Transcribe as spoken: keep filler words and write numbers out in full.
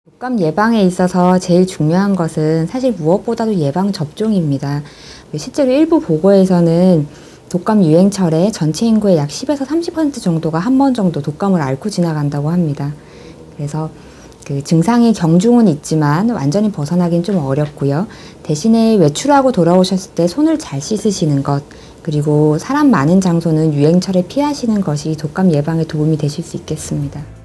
독감 예방에 있어서 제일 중요한 것은 사실 무엇보다도 예방 접종입니다. 실제로 일부 보고에서는 독감 유행철에 전체 인구의 약 십에서 삼십 퍼센트 정도가 한 번 정도 독감을 앓고 지나간다고 합니다. 그래서 그 증상이 경중은 있지만 완전히 벗어나긴 좀 어렵고요. 대신에 외출하고 돌아오셨을 때 손을 잘 씻으시는 것, 그리고 사람 많은 장소는 유행철에 피하시는 것이 독감 예방에 도움이 되실 수 있겠습니다.